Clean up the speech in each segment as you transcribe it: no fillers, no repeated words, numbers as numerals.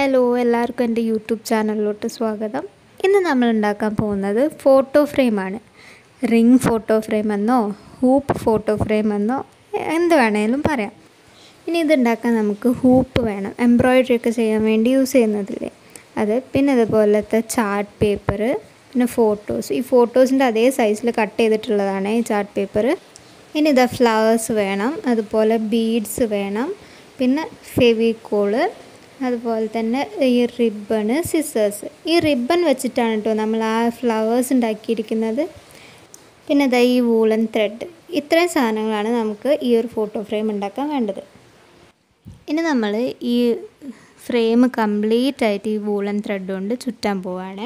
Hello എല്ലാവർക്കും എൻ്റെ YouTube ചാനലിലോട്ട് സ്വാഗതം. ഇന്ന് നമ്മൾ ഉണ്ടാക്കാൻ പോകുന്നത് ഫോട്ടോ ഫ്രെയിമാണ്. റിംഗ് ഫോട്ടോ ഫ്രെയിം എന്നോ ഹൂപ്പ് ഫോട്ടോ ഫ്രെയിം എന്നോ എന്ത് വേണേലും പറയാം. ഇനി ഇതുണ്ടാക്കാൻ നമുക്ക് ഹൂപ്പ് വേണം, എംബ്രോയ്ഡറി ഒക്കെ ചെയ്യാൻ വേണ്ടി യൂസ് ചെയ്യുന്നതില്ലേ അത്. പിന്നെ അതുപോലത്തെ ചാർട്ട് പേപ്പർ, പിന്നെ ഫോട്ടോസ്. ഈ ഫോട്ടോസിൻ്റെ അതേ സൈസിൽ കട്ട് ചെയ്തിട്ടുള്ളതാണ് ഈ ചാർട്ട് പേപ്പർ. ഇനി ഇതാ ഫ്ലവേഴ്സ് വേണം, അതുപോലെ ബീഡ്സ് വേണം, പിന്നെ ഫെവിക്കോള്, അതുപോലെ തന്നെ ഈ റിബണ്, സിസേഴ്സ്. ഈ റിബൺ വെച്ചിട്ടാണ് കേട്ടോ നമ്മൾ ആ ഫ്ലവേഴ്സ് ഉണ്ടാക്കിയിരിക്കുന്നത്. പിന്നെ ഇതാ ഈ വൂളൻ ത്രെഡ്. ഇത്രയും സാധനങ്ങളാണ് നമുക്ക് ഈ ഒരു ഫോട്ടോ ഫ്രെയിം ഉണ്ടാക്കാൻ വേണ്ടത്. ഇനി നമ്മൾ ഈ ഫ്രെയിം കംപ്ലീറ്റ് ആയിട്ട് ഈ വൂളൻ ത്രെഡ് കൊണ്ട് ചുറ്റാൻ പോവുകയാണേ.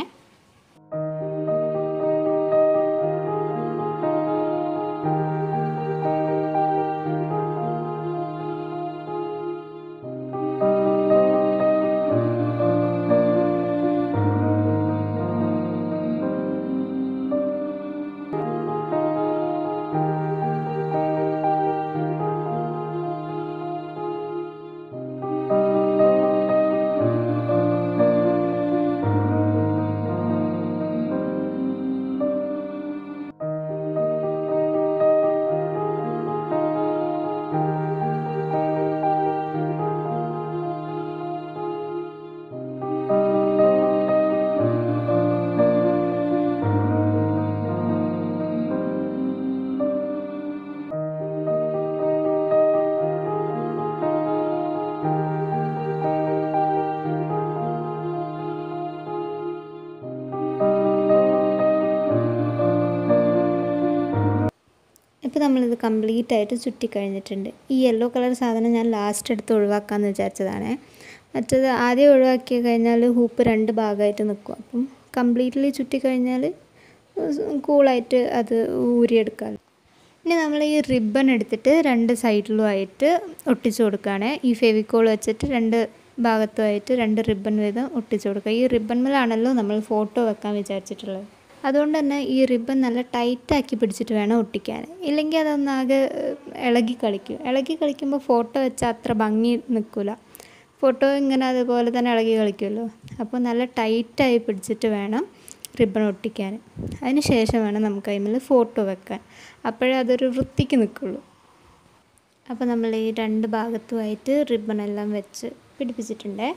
ഇപ്പോൾ നമ്മളിത് കംപ്ലീറ്റ് ആയിട്ട് ചുറ്റിക്കഴിഞ്ഞിട്ടുണ്ട്. ഈ യെല്ലോ കളർ സാധനം ഞാൻ ലാസ്റ്റ് എടുത്ത് ഒഴിവാക്കാമെന്ന് വിചാരിച്ചതാണ്. മറ്റത് ആദ്യം ഒഴിവാക്കി കഴിഞ്ഞാൽ ഹൂപ്പ് രണ്ട് ഭാഗമായിട്ട് നിൽക്കും. അപ്പം കംപ്ലീറ്റ്ലി ചുറ്റിക്കഴിഞ്ഞാൽ കൂളായിട്ട് അത് ഊരിയെടുക്കാം. ഇനി നമ്മൾ ഈ റിബൺ എടുത്തിട്ട് രണ്ട് സൈഡിലുമായിട്ട് ഒട്ടിച്ചു കൊടുക്കുകയാണ്. ഈ ഫെവിക്കോൾ വെച്ചിട്ട് രണ്ട് ഭാഗത്തുമായിട്ട് രണ്ട് റിബൺ വീതം ഒട്ടിച്ചു കൊടുക്കുക. ഈ റിബൺമിലാണല്ലോ നമ്മൾ ഫോട്ടോ വെക്കാൻ വിചാരിച്ചിട്ടുള്ളത്. അതുകൊണ്ട് തന്നെ ഈ റിബൺ നല്ല ടൈറ്റാക്കി പിടിച്ചിട്ട് വേണം ഒട്ടിക്കാൻ. ഇല്ലെങ്കിൽ അതൊന്നാകെ ഇളകി കളിക്കുമ്പോൾ ഫോട്ടോ വെച്ചാൽ അത്ര ഭംഗി നിൽക്കില്ല. ഫോട്ടോ ഇങ്ങനെ അതുപോലെ തന്നെ ഇളകി കളിക്കുമല്ലോ. അപ്പോൾ നല്ല ടൈറ്റായി പിടിച്ചിട്ട് വേണം റിബൺ ഒട്ടിക്കാൻ. അതിന് ശേഷം വേണം നമുക്ക് അതിൽ ഫോട്ടോ വെക്കാൻ. അപ്പോഴേ അതൊരു വൃത്തിക്ക് നിൽക്കുള്ളൂ. അപ്പോൾ നമ്മൾ ഈ രണ്ട് ഭാഗത്തുമായിട്ട് റിബണെല്ലാം വെച്ച് പിടിപ്പിച്ചിട്ടുണ്ടേ.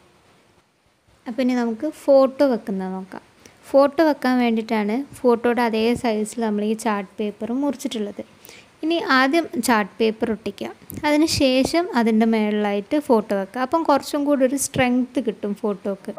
അപ്പോൾ ഇനി നമുക്ക് ഫോട്ടോ വെക്കുന്നത് നോക്കാം. ഫോട്ടോ വെക്കാൻ വേണ്ടിയിട്ടാണ് ഫോട്ടോയുടെ അതേ സൈസിൽ നമ്മൾ ഈ ചാർട്ട് പേപ്പർ മുറിച്ചിട്ടുള്ളത്. ഇനി ആദ്യം ചാർട്ട് പേപ്പർ ഒട്ടിക്കാം, അതിന് ശേഷം അതിൻ്റെ മുകളിലായിട്ട് ഫോട്ടോ വെക്കാം. അപ്പം കുറച്ചും കൂടി ഒരു സ്ട്രെങ്ത്ത് കിട്ടും ഫോട്ടോക്ക്.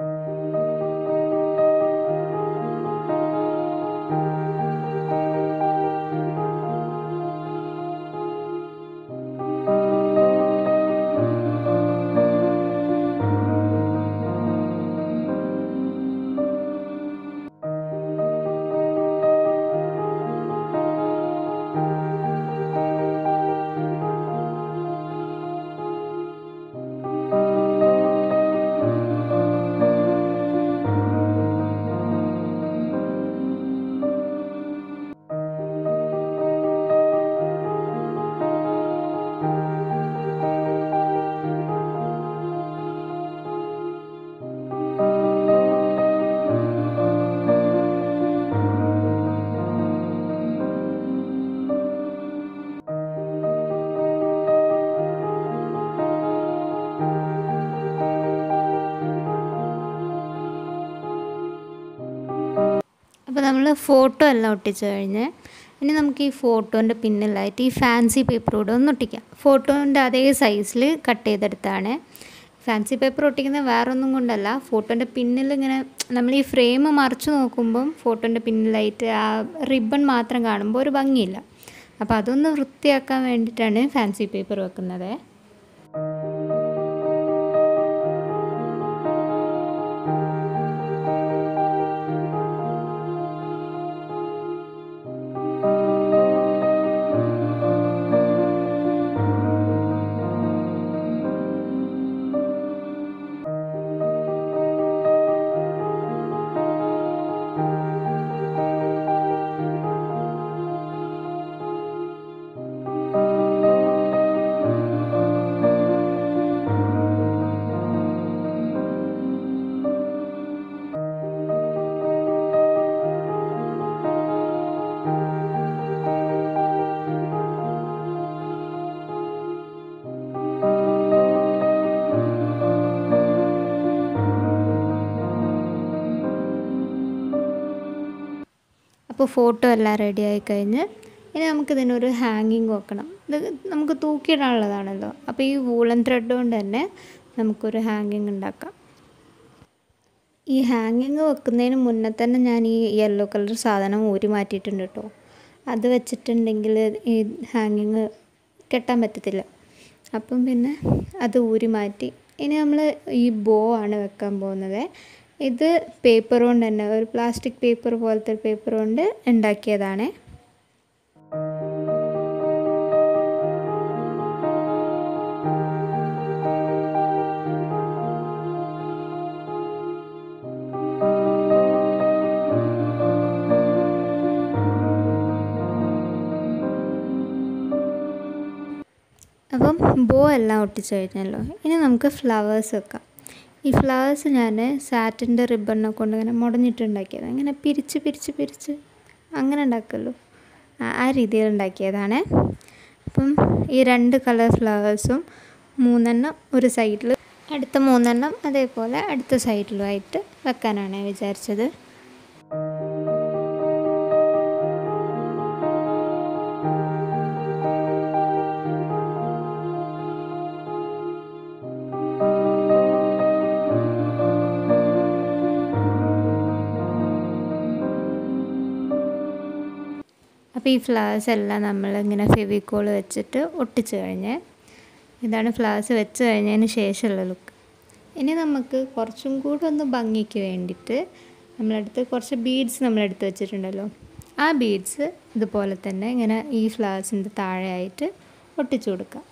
അപ്പോൾ നമ്മൾ ഫോട്ടോ എല്ലാം ഒട്ടിച്ച് കഴിഞ്ഞ് ഇനി നമുക്ക് ഈ ഫോട്ടോൻ്റെ പിന്നിലായിട്ട് ഈ ഫാൻസി പേപ്പർ കൂടെ ഒന്ന് ഒട്ടിക്കാം. ഫോട്ടോൻ്റെ അതേ സൈസിൽ കട്ട് ചെയ്തെടുത്താണ്. ഫാൻസി പേപ്പർ ഒട്ടിക്കുന്നത് വേറൊന്നും കൊണ്ടല്ല, ഫോട്ടോൻ്റെ പിന്നിലിങ്ങനെ നമ്മൾ ഈ ഫ്രെയിം മറിച്ച് നോക്കുമ്പം ഫോട്ടോൻ്റെ പിന്നിലായിട്ട് ആ റിബൺ മാത്രം കാണുമ്പോൾ ഒരു ഭംഗിയില്ല. അപ്പോൾ അതൊന്ന് വൃത്തിയാക്കാൻ വേണ്ടിയിട്ടാണ് ഫാൻസി പേപ്പർ വെക്കുന്നത്. അപ്പോൾ ഫോട്ടോ എല്ലാം റെഡി ആയി കഴിഞ്ഞ് ഇനി നമുക്കിതിനൊരു ഹാങ്ങിങ് വെക്കണം. ഇത് നമുക്ക് തൂക്കിയിടാനുള്ളതാണല്ലോ. അപ്പോൾ ഈ വൂളൻ ത്രെഡ് കൊണ്ട് തന്നെ നമുക്കൊരു ഹാങ്ങിങ് ഉണ്ടാക്കാം. ഈ ഹാങ്ങിങ് വെക്കുന്നതിന് മുന്നേ തന്നെ ഞാൻ ഈ യെല്ലോ കളർ സാധനം ഊരി മാറ്റിയിട്ടുണ്ട് കേട്ടോ. അത് വെച്ചിട്ടുണ്ടെങ്കിൽ ഈ ഹാങ്ങിങ് കെട്ടാൻ പറ്റത്തില്ല. അപ്പം പിന്നെ അത് ഊരി മാറ്റി. ഇനി നമ്മൾ ഈ ബോ ആണ് വെക്കാൻ പോകുന്നത്. ഇത് പേപ്പർ കൊണ്ട് തന്നെ, ഒരു പ്ലാസ്റ്റിക് പേപ്പർ പോലത്തെ പേപ്പർ കൊണ്ട് ഉണ്ടാക്കിയതാണ്. അപ്പം ബോ എല്ലാം ഒട്ടിച്ച് കഴിഞ്ഞല്ലോ. ഇനി നമുക്ക് ഫ്ലവേഴ്സ് വെക്കാം. ഈ ഫ്ലവേഴ്സ് ഞാൻ സാറ്റിൻ്റെ റിബണിനെ കൊണ്ട് ഇങ്ങനെ മുടഞ്ഞിട്ടുണ്ടാക്കിയത്. ഇങ്ങനെ പിരിച്ച് അങ്ങനെ ഉണ്ടാക്കുമല്ലോ, ആ രീതിയിൽ ഉണ്ടാക്കിയതാണ്. അപ്പം ഈ 2 കളർ ഫ്ലവേഴ്സും 3 ഒരു സൈഡിൽ, അടുത്ത 3 അതേപോലെ അടുത്ത സൈഡിലുമായിട്ട് വെക്കാനാണ് വിചാരിച്ചത്. അപ്പോൾ ഈ ഫ്ലവേഴ്സ് എല്ലാം നമ്മളിങ്ങനെ ഫെവിക്കോൾ വെച്ചിട്ട് ഒട്ടിച്ച് കഴിഞ്ഞ്, ഇതാണ് ഫ്ലവേഴ്സ് വെച്ച് കഴിഞ്ഞതിന് ശേഷമുള്ള ലുക്ക്. ഇനി നമുക്ക് കുറച്ചും കൂടെ ഒന്ന് ഭംഗിക്ക് വേണ്ടിയിട്ട് നമ്മളെടുത്ത് കുറച്ച് ബീഡ്സ് നമ്മളെടുത്ത് വെച്ചിട്ടുണ്ടല്ലോ. ആ ബീഡ്സ് ഇതുപോലെ തന്നെ ഇങ്ങനെ ഈ ഫ്ലവേഴ്സിൻ്റെ താഴെയായിട്ട് ഒട്ടിച്ചു കൊടുക്കാം.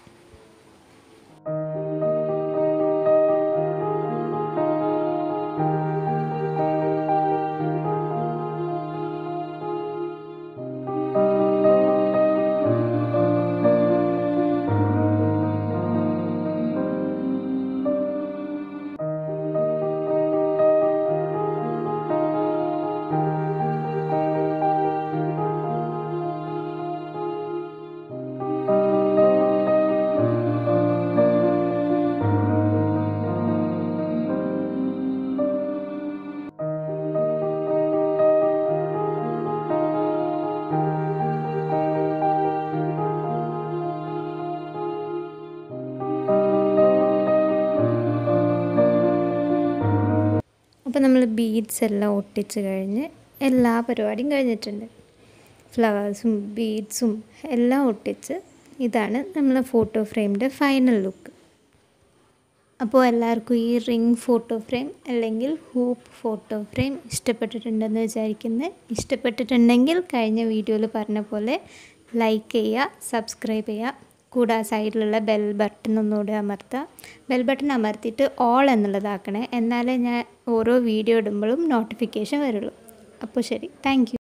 അപ്പോൾ നമ്മൾ ബീഡ്സ് എല്ലാം ഒട്ടിച്ച് കഴിഞ്ഞ് എല്ലാ പരിപാടിയും കഴിഞ്ഞിട്ടുണ്ട്. ഫ്ലവേഴ്സും ബീഡ്സും എല്ലാം ഒട്ടിച്ച് ഇതാണ് നമ്മളെ ഫോട്ടോ ഫ്രെയിമിൻ്റെ ഫൈനൽ ലുക്ക്. അപ്പോൾ എല്ലാവർക്കും ഈ റിംഗ് ഫോട്ടോ ഫ്രെയിം അല്ലെങ്കിൽ ഹൂപ്പ് ഫോട്ടോ ഫ്രെയിം ഇഷ്ടപ്പെട്ടിട്ടുണ്ടെന്ന് വിചാരിക്കുന്നത്. ഇഷ്ടപ്പെട്ടിട്ടുണ്ടെങ്കിൽ കഴിഞ്ഞ വീഡിയോയിൽ പറഞ്ഞ പോലെ ലൈക്ക് ചെയ്യുക, സബ്സ്ക്രൈബ് ചെയ്യുക. കൂടാതെ സൈഡിലുള്ള ബെൽ ബട്ടൺ ഒന്നുകൂടെ അമർത്തുക. ബെൽ ബട്ടൺ അമർത്തിയിട്ട് ഓൾ എന്നുള്ളതാക്കണേ, എന്നാലേ ഞാൻ ഓരോ വീഡിയോ ഇടുമ്പോഴും നോട്ടിഫിക്കേഷൻ വരുള്ളൂ. അപ്പോൾ ശരി, താങ്ക് യു.